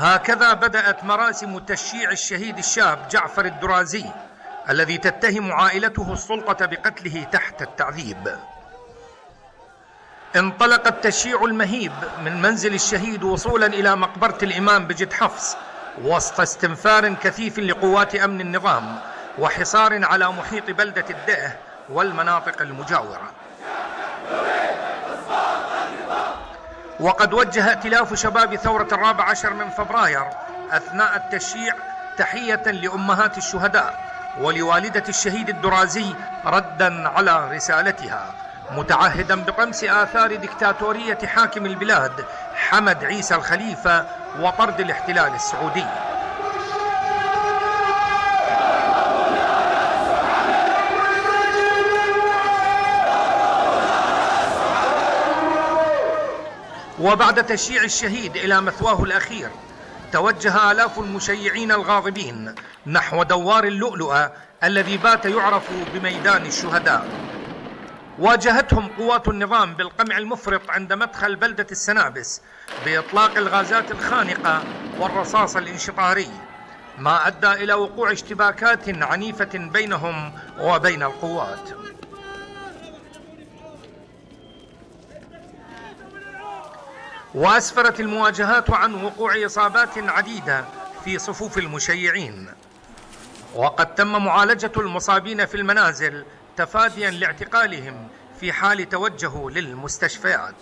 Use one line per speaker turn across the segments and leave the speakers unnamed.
هكذا بدأت مراسم تشييع الشهيد الشاب جعفر الدرازي الذي تتهم عائلته السلطة بقتله تحت التعذيب. انطلق التشييع المهيب من منزل الشهيد وصولا إلى مقبرة الإمام بجد حفص وسط استنفار كثيف لقوات أمن النظام وحصار على محيط بلدة الدئه والمناطق المجاورة. وقد وجه ائتلاف شباب ثورة 14 من فبراير أثناء التشييع تحية لأمهات الشهداء ولوالدة الشهيد الدرازي ردا على رسالتها، متعهدا بطمس آثار ديكتاتورية حاكم البلاد حمد عيسى الخليفة وطرد الاحتلال السعودي. وبعد تشييع الشهيد إلى مثواه الأخير توجه آلاف المشيعين الغاضبين نحو دوار اللؤلؤة الذي بات يعرف بميدان الشهداء. واجهتهم قوات النظام بالقمع المفرط عند مدخل بلدة السنابس بإطلاق الغازات الخانقة والرصاص الانشطاري، ما أدى إلى وقوع اشتباكات عنيفة بينهم وبين القوات. وأسفرت المواجهات عن وقوع إصابات عديدة في صفوف المشيعين، وقد تم معالجة المصابين في المنازل تفاديا لاعتقالهم في حال توجهوا للمستشفيات.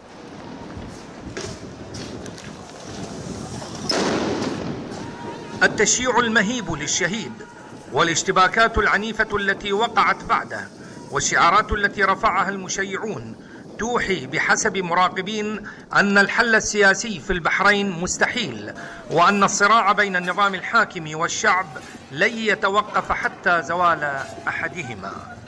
التشييع المهيب للشهيد والاشتباكات العنيفة التي وقعت بعده والشعارات التي رفعها المشيعون توحي بحسب مراقبين أن الحل السياسي في البحرين مستحيل، وأن الصراع بين النظام الحاكم والشعب لن يتوقف حتى زوال أحدهما.